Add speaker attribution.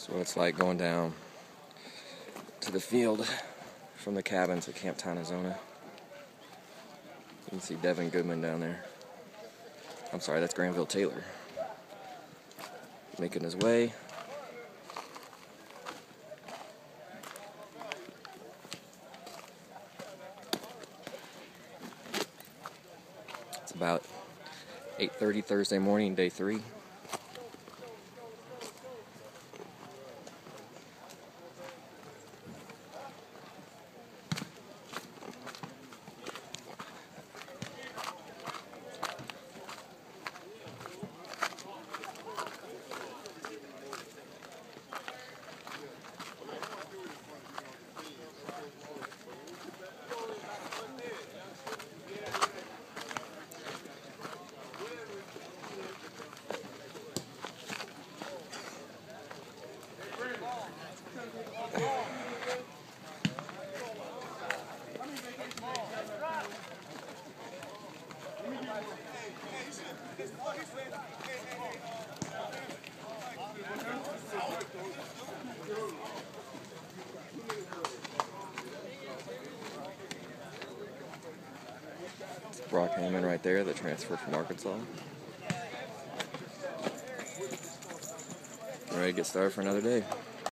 Speaker 1: That's what it's like going down to the field from the cabins at Camp Tonizona. You can see Devin Goodman down there. I'm sorry, that's Granville Taylor. Making his way. It's about 8:30 Thursday morning, day 3. Brock Hammond right there, that transferred from Arkansas. Ready to get started for another day.